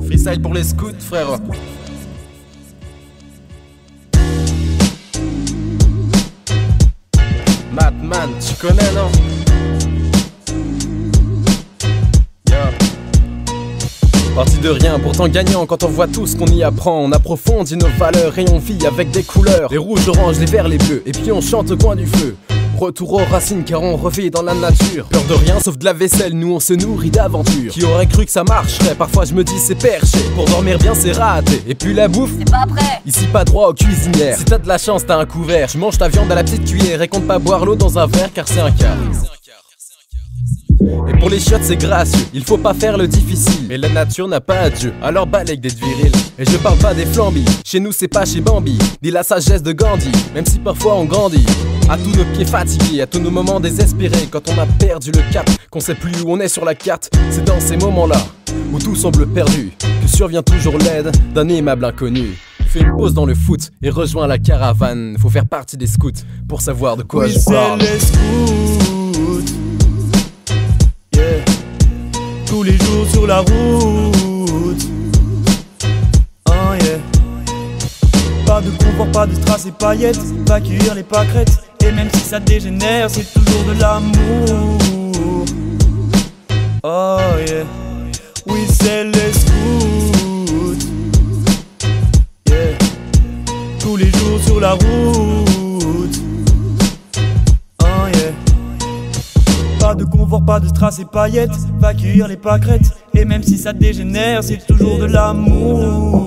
Freestyle pour les scouts, frère. Madman, tu connais, non? Parti de rien, pourtant gagnant quand on voit tout ce qu'on y apprend. On approfondit nos valeurs et on vit avec des couleurs. Les rouges, oranges, les verts, les bleus, et puis on chante au coin du feu. Retour aux racines car on revit dans la nature. Peur de rien sauf de la vaisselle, nous on se nourrit d'aventures. Qui aurait cru que ça marcherait? Parfois je me dis c'est perché. Pour dormir bien c'est raté. Et puis la bouffe, c'est pas prêt. Ici pas droit aux cuisinières. Si t'as de la chance t'as un couvert. Tu manges ta viande à la petite cuillère et compte pas boire l'eau dans un verre car c'est un quart. Et pour les chiottes c'est gracieux, il faut pas faire le difficile. Mais la nature n'a pas adieu, alors balèque d'être viril. Et je parle pas des flambis, chez nous c'est pas chez Bambi. Dis la sagesse de Gandhi, même si parfois on grandit. À tous nos pieds fatigués, à tous nos moments désespérés. Quand on a perdu le cap, qu'on sait plus où on est sur la carte. C'est dans ces moments-là, où tout semble perdu, que survient toujours l'aide d'un aimable inconnu. Fais une pause dans le foot et rejoins la caravane. Faut faire partie des scouts pour savoir de quoi je parle. Oui, c'est les scouts. Tous les jours sur la route. Yeah. Pas de confort, pas de strass et paillettes. Va cueillir les pâquerettes. Et même si ça dégénère, c'est toujours de l'amour. Oh yeah. Oui, c'est les scouts. Yeah. Tous les jours sur la route. Yeah. Pas de confort, pas de strass et paillettes. Va cueillir les pâquerettes. Et même si ça dégénère, c'est toujours de l'amour.